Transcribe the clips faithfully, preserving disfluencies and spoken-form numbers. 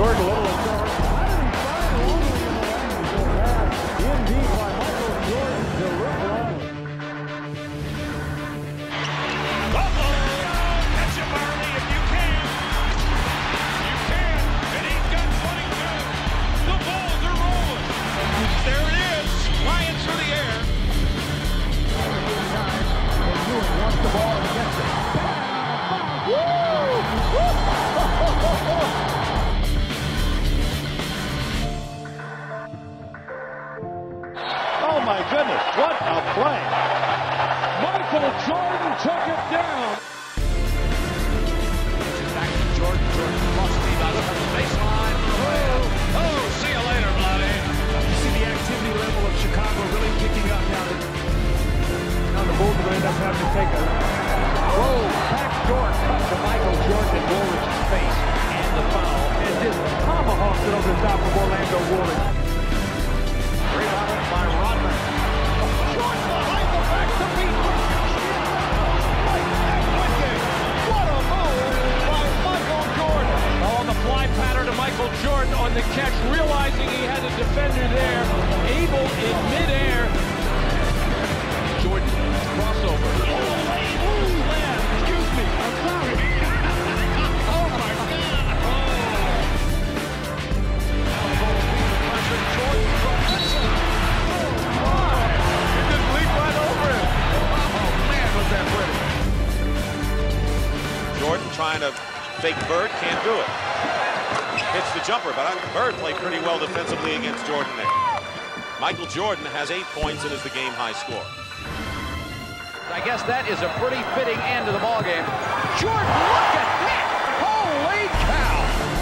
Jordan a little in deep by Michael Jordan to Rick Long. Catch him, Marley, if you can. You can. And he's got twenty-two. The Bulls are rolling. There it is. Flying through the air. And Ewing wants the ball and gets it. Oh my goodness, what a play. Michael Jordan took it down. Back to Jordan. Jordan lost the rebound up on the baseline. Oh, oh, see you later, buddy. You see the activity level of Chicago really picking up now that Now the Bulls are going to end up having to take a whoa, backdoor cut to Michael Jordan in Woolridge's face. And the foul. And just tomahawked it over the top of Orlando Woolridge. Rebounded by Rodman. Jordan behind the back to beat right and wicked. What a move by Michael Jordan. Oh, the fly pattern to Michael Jordan on the catch, realizing he had a defender there, able in midair. Jordan, crossover. Excuse me, I'm sorry. Oh, my God. It just leaped right over him. Oh, man, was that pretty. Jordan trying to fake Bird, can't do it. Hits the jumper, but Bird played pretty well defensively against Jordan there. Michael Jordan has eight points and is the game high score. I guess that is a pretty fitting end to the ball game. Jordan, look at that! Holy cow!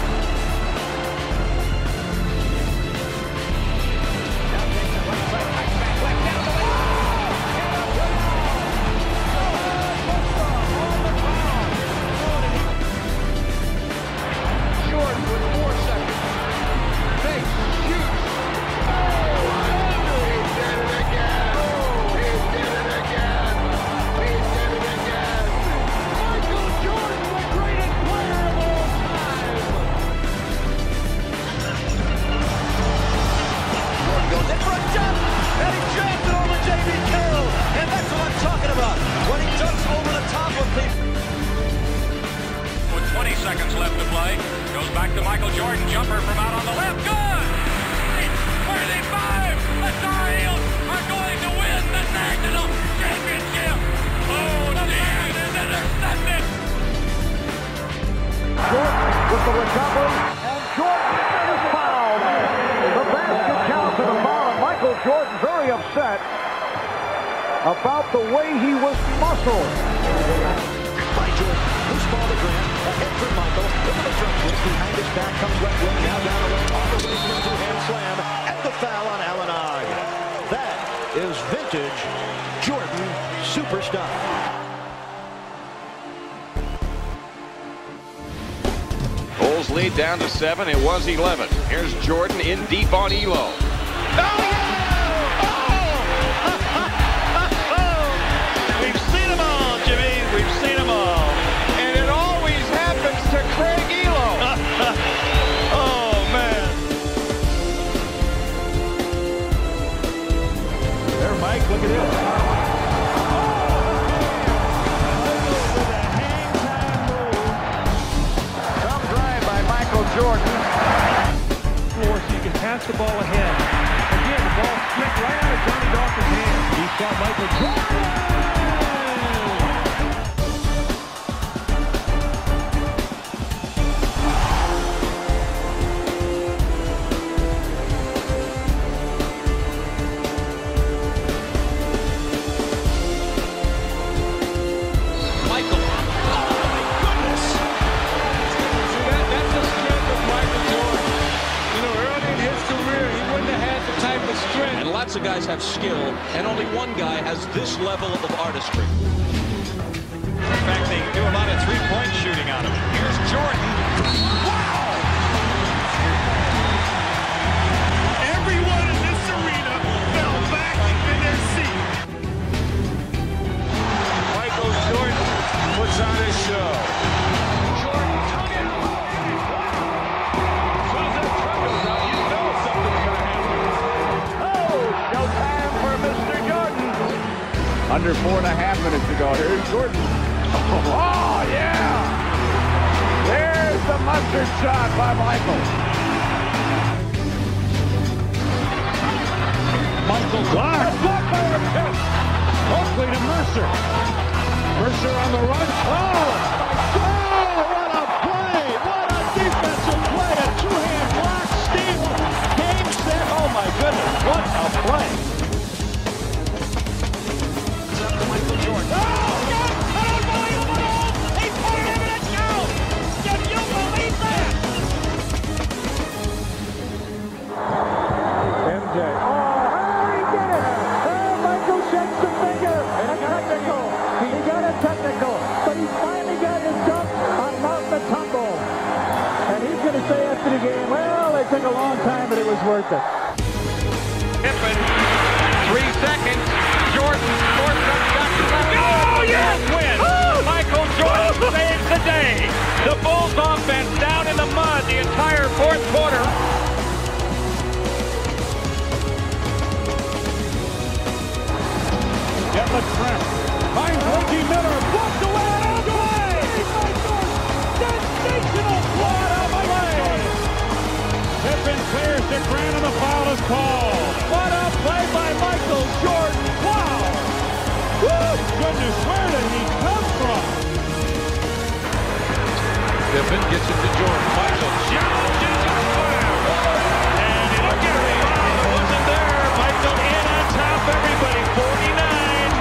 Jordan with four seconds. Big, huge. He did it again. He did it again. He did it again. Michael Jordan, the greatest player of all time. Jordan goes in for a jump, and he jams it over J B Carroll, and that's what I'm talking about. When he jumps over the top of people. With twenty seconds left to play, goes back to Michael Jordan, jumper from out on the left, good! thirty-five, the Tar Heels are going to win the national championship! Oh, dear, it is intercepted! Jordan with the recovery, and Jordan is fouled. The basket counts at the foul, and Michael Jordan very upset about the way he was muscled. By Jordan, loose ball to Grant, ahead for Michael, into the front switch, behind his back comes right wing, now down the lane, off the way to the two-hand slam, and the foul on Allen Ogg. That is vintage Jordan super stuff. Bulls lead down to seven. It was eleven. Here's Jordan in deep on Elo. Oh, yeah! We've seen them all, Jimmy. We've seen them all. And it always happens to Craig Elo. Oh, man. There, Mike, look at this. Some drive by Michael Jordan. Floor so you can pass the ball ahead. Again, the ball slipped right out of Johnny Dawson's hands. He saw Michael Jordan. Michael. Oh, my goodness. See, that, that's the strength of Michael Jordan. You know, early in his career, he wouldn't have had the type of strength. And lots of guys have skill, and only one guy has this level of artistry. In fact, they do a lot of three-point shooting out of it. Here's Jordan. Wow! Everyone in this arena fell back in their seat. Michael Jordan puts on his show. Jordan took it. here four and a half minutes ago. Here's Jordan. Oh, yeah! There's the mustard shot by Michael. Michael blocked. Blocked by Arquette. Oakley to Mercer. Mercer on the run. Oh! Oh, what a play! What a defensive play! A two-hand block steal. Game set. Oh my goodness! What a play! It's up to Michael Jordan. Oh, yes! Unbelievable! He put it in and it's out! Can you believe that? M J. Oh, he did it! Oh, Michael shakes the finger. And a technical. He got a technical. But he finally got his dunk on Mount Matumbo. And he's going to say after the game, well, it took a long time, but it was worth it. Pippen, three seconds. Jordan, fourth shot to left. Oh, yes! Win. Michael Jordan saves the day. The Bulls offense down in the mud the entire fourth quarter. Detlef Schrempf finds Reggie Miller. Blocked away. Sensational. What a play. Pippen clears to Grant and the foul is called. What a play by Michael Jordan. Wow. Woo! Goodness, where did he come from? Pippen gets it to Jordan. Michael Jones is a slam. And look at it. It wasn't there. Michael in on top. Everybody. forty-nine.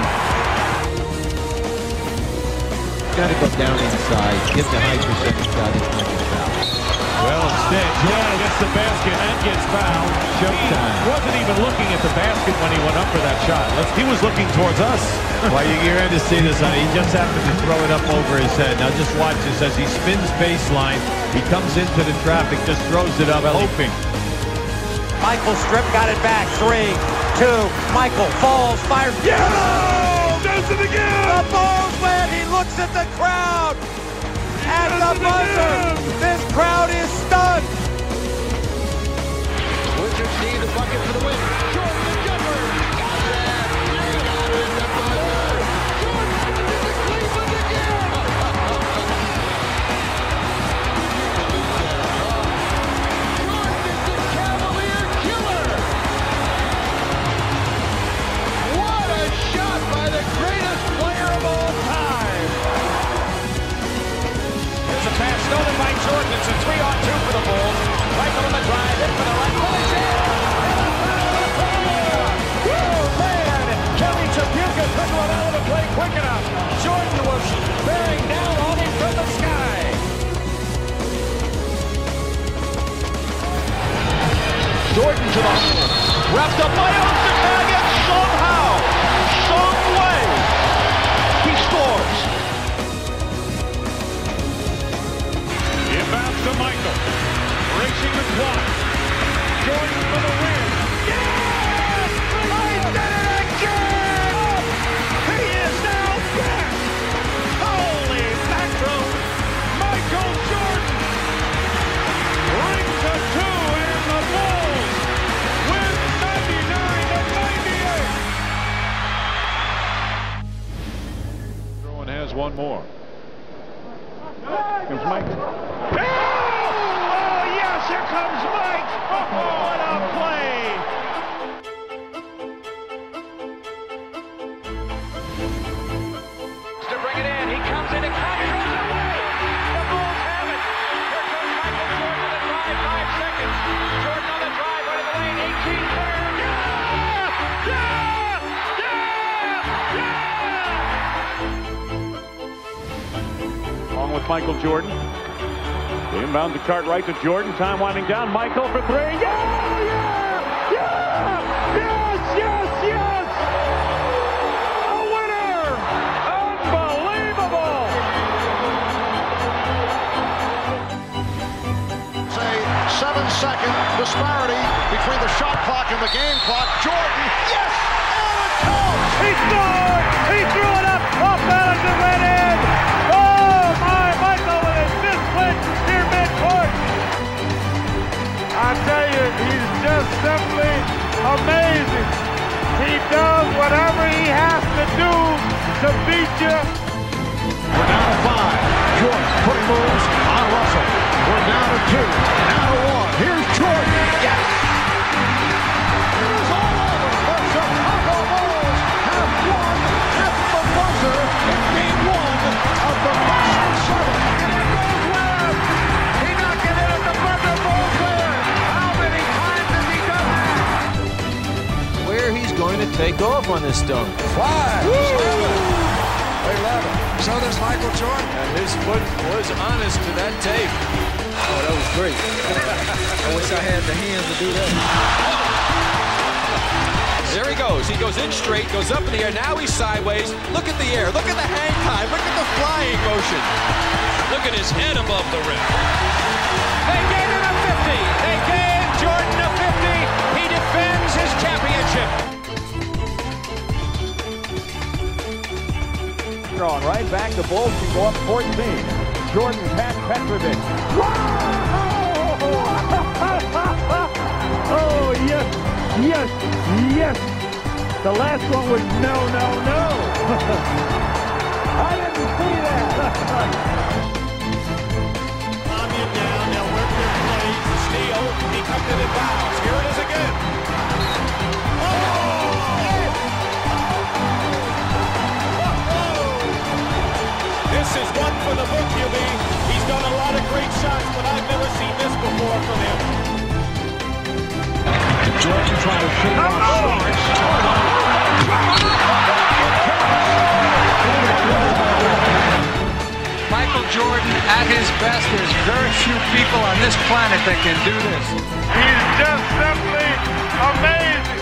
Got to go down inside. Get the high percentage shot and make it foul. Well, instead, Jordan gets the basket and gets fouled. Showtime. He wasn't even looking at the basket when he went up for that shot. He was looking towards us. Well, you're going to see this. He just happened to throw it up over his head. Now just watch this as he spins baseline. He comes into the traffic, just throws it up, hoping. Michael Strip got it back. Three, two. Michael falls, fires. Yeah! Does it again! The Bulls win. He looks at the crowd. At the buzzer. This crowd is stunned. Wizards need the bucket for the win. Jordan the jumper. Got it. You got it. The buzzer. Jordan to the Cleveland again. Jordan is the Cavalier killer. What a shot by the greatest player of all time. Here's a pass stolen by Jordan. It's a three on two for the Bulls. Michael on the drive, in for the right. Finish it! Oh, man! Kelly Tripucka couldn't run out of the play quick enough. Jordan was bearing down on him from the sky. Jordan to the hole. Wrapped up by Ostertag and somehow, some way, he scores. Inbounds to Michael. Racing the clock. Jordan for the win. Yes! He did it again! He is now back! Holy mackerel! Michael Jordan brings a two, and the Bulls win ninety-nine to ninety-eight. Throw and has one more. Comes Mike. Oh, yes, here comes Mike! Oh, what a play! To bring it in, he comes in and controls away. The Bulls have it. Here comes Michael Jordan on the drive, five seconds. Jordan on the drive, right of the lane, eighteen there. Yeah! Yeah! Yeah! Along with Michael Jordan. The inbound to Cartwright to Jordan. Time winding down. Michael for three. Yeah! Yeah! Yeah! Yes! Yes! Yes! A winner! Unbelievable! It's a seven-second disparity between the shot clock and the game clock. Jordan, yes! And it counts! He scored! He threw it up! Off balance and went in! Oh, my! Michael with his fifth win near midcourt! I tell you, he's just simply amazing. He does whatever he has to do to beat you. We're down to five. Jordan putting moves on Russell. We're down to two. Now to one. Here's Jordan. Yes! It is all over. The Chicago Bulls have won at the buzzer in game one of the Boston Seven. And it goes Webb. He knocked it in at the buzzer. Bulls win. How many times has he done that? Where he's going to take off on this dunk. Five. eleven. So there's Michael Jordan. And his foot was honest to that tape. Oh, that was great. I wish I had the hands to do that. There he goes. He goes in straight, goes up in the air. Now he's sideways. Look at the air. Look at the hang time. Look at the flying motion. Look at his head above the rim. They gave him a fifty. They gave Jordan a fifty. He defends his championship. On right back, the Bulls can go up fourteen. Jordan past Petrovic. Oh, yes, yes, yes. The last one was no, no, no. I didn't see that. Amian down, now work their plays. The steal, he comes in and fouls. Here it is again. This is one for the book, Q B. He's done a lot of great shots, but I've never seen this before from him. Jordan trying to shoot off Starks. Michael Jordan at his best. There's very few people on this planet that can do this. He's just simply amazing.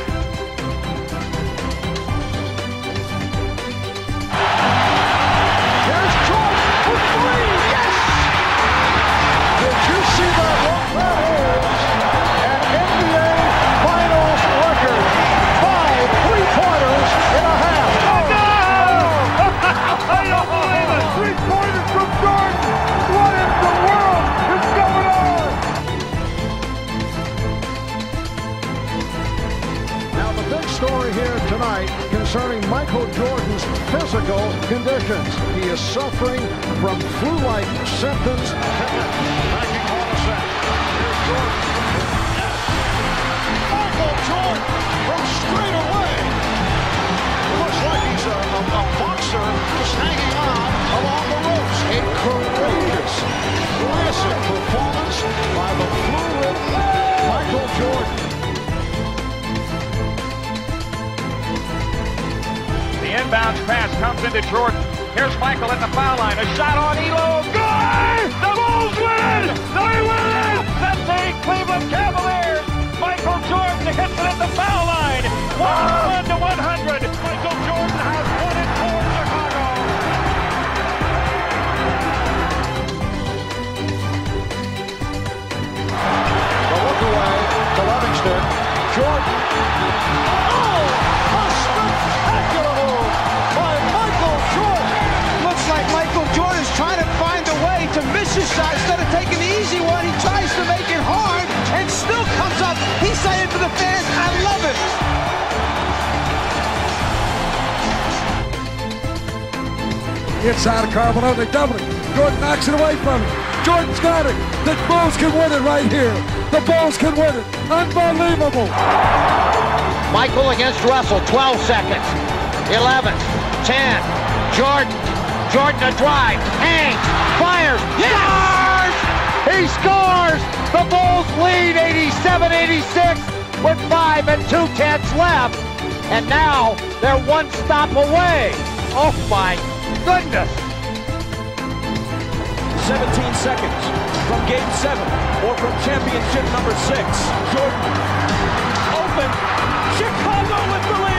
There's Jordan for three. Yes! Did you see that look? That is an N B A Finals record. Five three-pointers in a half. Oh, no! I don't believe it. Three-pointers from Jordan. What in the world is going on? Now the big story here tonight concerning Michael Jordan's physical conditions. He is suffering from flu-like symptoms. Backing all the set. Here's Jordan. Michael Jordan from straight away. It looks like he's a, a, a boxer just hanging on along the ropes. A courageous, classic performance by the flu-ridden Michael Jordan. The inbounds pass comes into Jordan. Here's Michael at the foul line. A shot on Elo. Good! The Bulls win! They win! That's the Cleveland Cavaliers. Michael Jordan hits it at the foul line. one to one hundred. Michael Jordan has won it for Chicago. The look away to Livingston. Jordan. Oh! A spectacular move by Michael Jordan. Looks like Michael Jordan's trying to find a way to miss his shot. Instead of taking the easy one, he tries to make it hard and still comes up. He's saying to the fans, I love it. Inside of Carbonell, they double it. Jordan knocks it away from him. Jordan's got it. The Bulls can win it right here. The Bulls can win it. Unbelievable. Michael against Russell, twelve seconds. eleven, ten, Jordan. Jordan a drive, hangs, fires, scores! He scores! The Bulls lead eighty-seven eighty-six with five and two tenths left. And now they're one stop away. Oh my goodness. seventeen seconds from game seven or from championship number six. Jordan open. Chicago with the lead.